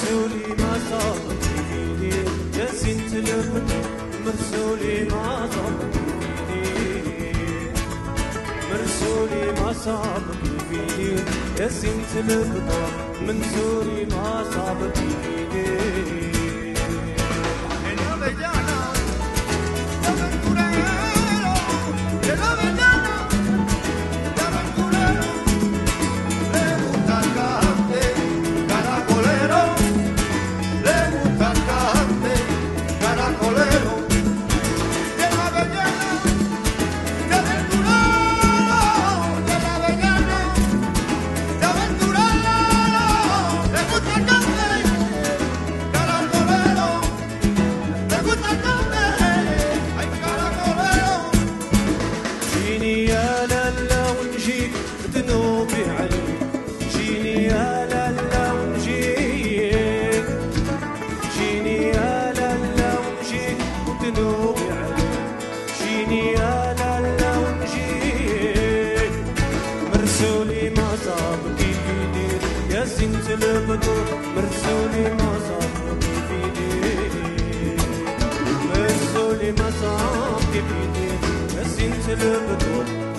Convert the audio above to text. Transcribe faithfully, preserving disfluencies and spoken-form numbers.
مرسولي ما صاب فيني يا سنت البدور مرسولي ما صاب فيني مرسولي ما صاب فيني يا سنت البدور منسولي ما صاب فيني مرسولي ما صاب كيف يدير يا سنت البدور مرسولي ما صاب كيف يدير مرسولي ما صاب كيف يدير يا سنت البدور